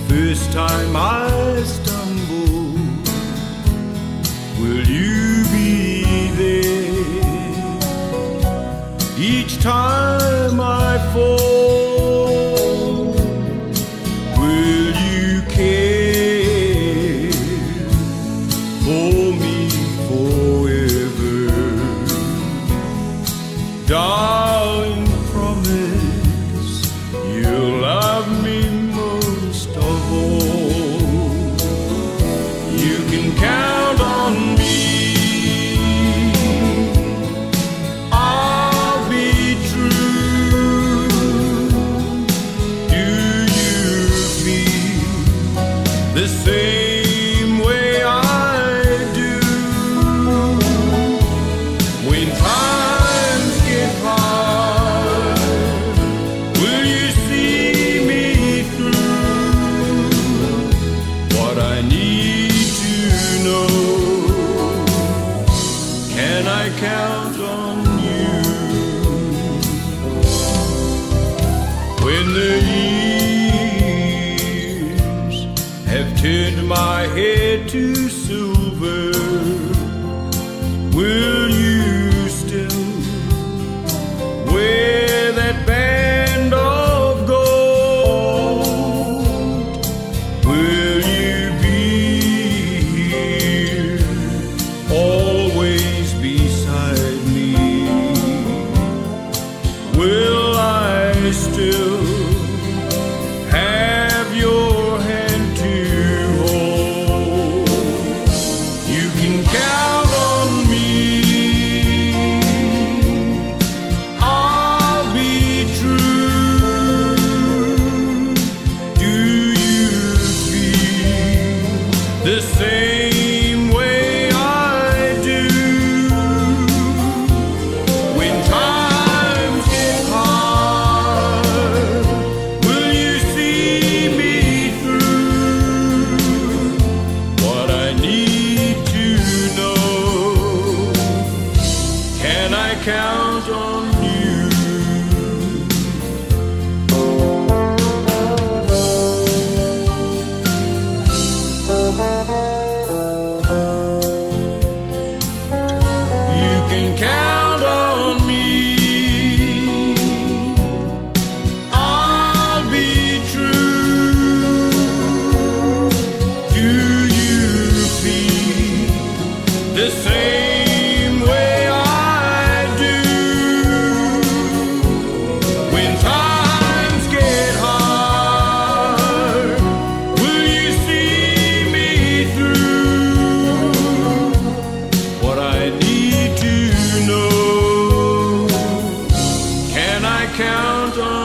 first time I stumble, will you be there? Each time I fall, will you care for me forever? Darling, promise you'll love me most of all. You can count on me. I'll be true. Do you feel the same way I do? When times get hard, will you see me through? What I need to know, can I count on you? When the years have turned my head to silver, will you still wear that band of gold? Will you be here, always beside me? Will I still have your hand to hold? You can count on me. I'll be true. Do you feel the same way I do? When times get hard, will you see me through? What I need to know, can I count on you? You can count on me. I'll be true. Do you feel the same way I do? When times get hard, will you see me through? What I need to know, can I count on